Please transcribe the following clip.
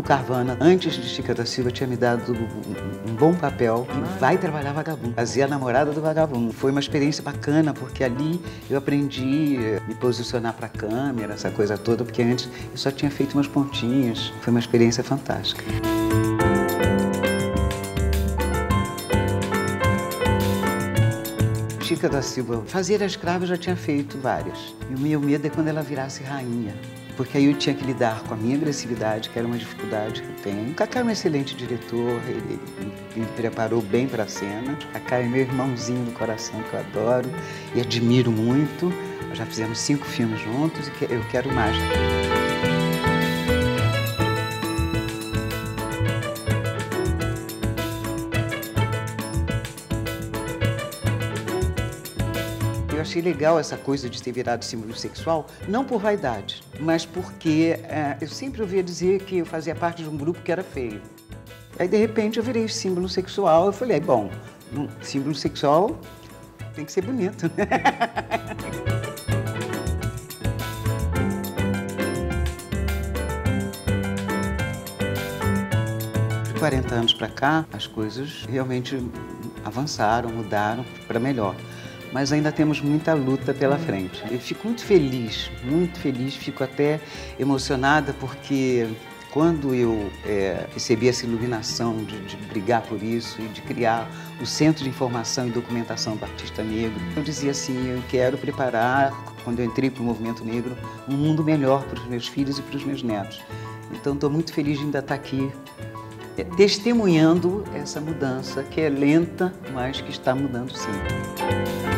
Carvana, antes de Chica da Silva, tinha me dado um bom papel em Vai Trabalhar Vagabundo. Fazia a namorada do vagabundo. Foi uma experiência bacana, porque ali eu aprendi a me posicionar para a câmera, essa coisa toda, porque antes eu só tinha feito umas pontinhas. Foi uma experiência fantástica. Chica da Silva, Fazer a Escrava eu já tinha feito várias. E o meu medo é quando ela virasse rainha. Porque aí eu tinha que lidar com a minha agressividade, que era uma dificuldade que eu tenho. O Cacá é um excelente diretor, ele me preparou bem para a cena. O Cacá é meu irmãozinho do coração, que eu adoro e admiro muito. Nós já fizemos 5 filmes juntos e eu quero mais. Eu achei legal essa coisa de ter virado símbolo sexual, não por vaidade, mas porque eu sempre ouvia dizer que eu fazia parte de um grupo que era feio. Aí, de repente, eu virei símbolo sexual. Eu falei, bom, símbolo sexual tem que ser bonito, né? De 40 anos para cá, as coisas realmente avançaram, mudaram para melhor. Mas ainda temos muita luta pela frente. Eu fico muito feliz, fico até emocionada, porque quando eu recebi essa iluminação de brigar por isso e de criar o Centro de Informação e Documentação do Artista Negro, eu dizia assim, eu quero preparar, quando eu entrei para o movimento negro, um mundo melhor para os meus filhos e para os meus netos. Então estou muito feliz de ainda estar aqui, testemunhando essa mudança, que é lenta, mas que está mudando sim.